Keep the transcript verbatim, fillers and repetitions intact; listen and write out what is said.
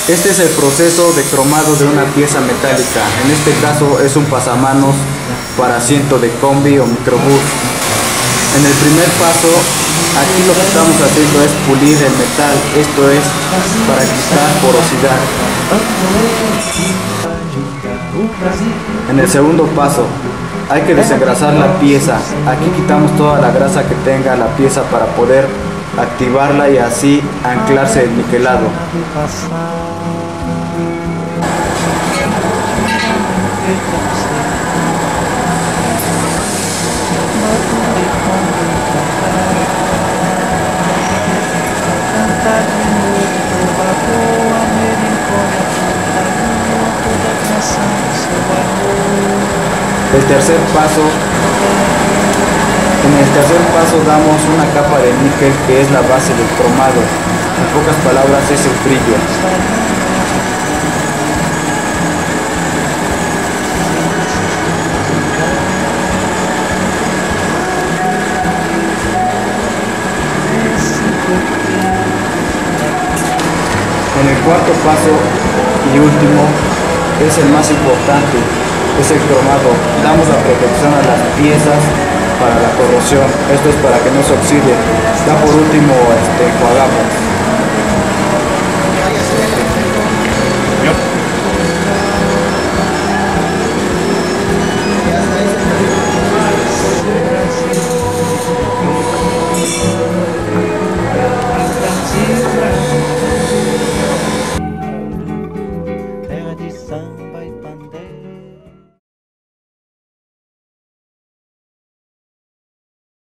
Este es el proceso de cromado de una pieza metálica. En este caso es un pasamanos para asiento de combi o microbús. En el primer paso, aquí lo que estamos haciendo es pulir el metal. Esto es para quitar porosidad. En el segundo paso, hay que desengrasar la pieza. Aquí quitamos toda la grasa que tenga la pieza para poder activarla y así anclarse el niquelado. El tercer paso, en el tercer paso damos una capa de níquel que es la base del cromado. En pocas palabras es el brillo. En el cuarto paso y último es el más importante, es el cromado. Damos la protección a las piezas para la corrosión. Esto es para que no se oxide. Ya por último este, enjuagamos.